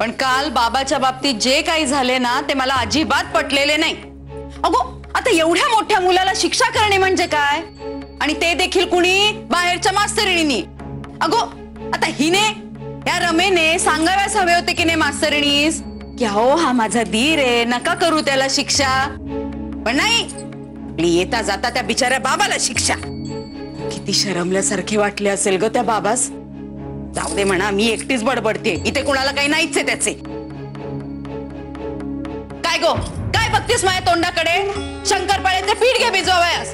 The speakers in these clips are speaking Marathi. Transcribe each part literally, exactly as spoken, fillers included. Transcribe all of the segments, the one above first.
पण काल बाबाच्या बाबतीत जे काही झाले ना ते मला अजिबात पटलेले नाही। अगो आता एवढ्या मोठ्या मुलाला शिक्षा करणे म्हणजे काय, आणि ते देखील कुणी बाहेरच्या मास्तरिणींनी। अगो आता हिने या रमेने सांगाव्यास हवे होते की नाही मास्तरिणीस की हो हा माझा धीर आहे, नका करू त्याला शिक्षा, पण नाही येता जाता त्या बिचाऱ्या बाबाला शिक्षा। किती शरमल्यासारखे वाटले असेल ग त्या बाबास। जाऊ दे म्हणा, मी एकटीच बडबडते, इथे कुणाला काही नाहीच आहे त्याचे। काय गो काय बघतेस माझ्या तोंडाकडे? शंकरपाळ्याचे पीठ घे भिजवावयास।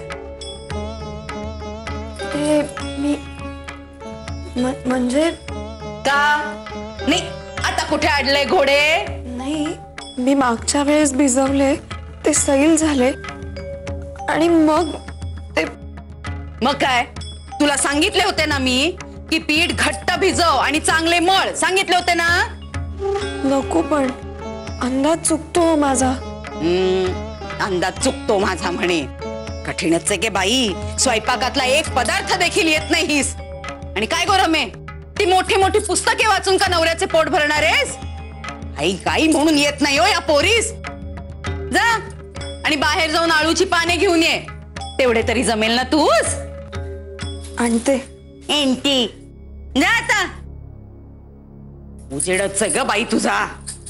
ते मी म्हणजे का नाही आता कुठे अडले घोडे? नाही, मी मागच्या वेळेस भिजवले ते सैल झाले आणि मग ते मग काय तुला सांगितले होते ना मी की पीठ घट्ट भिजव आणि चांगले मळ, सांगितले होते ना? नको पण अंदाज चुकतो माझा। हम्म अंदाज चुकतो माझा म्हणे, कठीणच आहे के बाई, स्वयंपाकातला एक पदार्थ देखील येत नाहीस। आणि काय गो रमे, ती मोठी मोठी पुस्तके वाचून का नवऱ्याचे पोट भरणार आहेस? आई काही म्हणून येत नाही हो या पोरीस। जा आणि बाहेर जाऊन आळूची पाने घेऊन ये, तेवढे तरी जमेल ना तूच? आणते। एंटी जा आता, उजेडच ग बाई तुझा।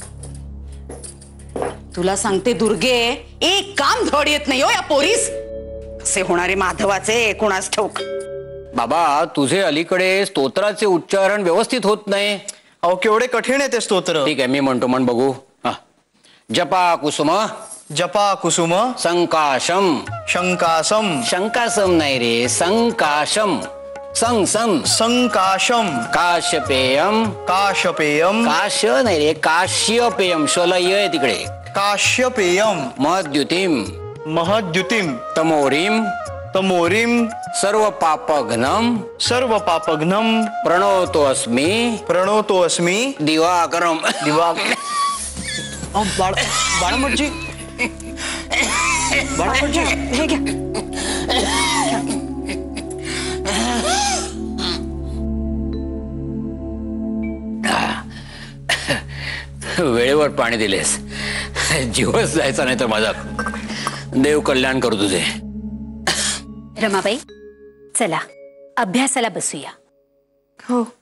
तुला सांगते दुर्गे, एक काम धड येत नाही हो या पोरीस। कसे होणारे माधवाचे कोणास ठाऊक। बाबा तुझे अलीकडे स्तोत्राचे उच्चारण व्यवस्थित होत नाही। अहो केवढे कठीण आहे ते स्तोत्र। ठीक आहे मी म्हणतो म्हण बघू। हा, जपा कुसुम जपा कुसुम संकाशम। शंकासम शंकासम नाही रे, संकाशम। सं सं संकाशम काश्यपेयम। काशपेयम काश नाही रे, काश्यपेयम, शलय आहे तिकडे। काश्यपेयम महद्युतिम महद्युतिम तमोरीम तमोरीम सर्व पापघ्नम सर्व पापघ्नम प्रणोतोऽस्मि प्रणोतोऽस्मि दिवाकरम। दिवा बाळ बाळमजी बाळमजी हे घ्या। वेळेवर पाणी दिलेस, जीवच जायचा नाही तर माझा। देव कल्याण करू तुझे। रमाबाई चला अभ्यासाला बसूया। हो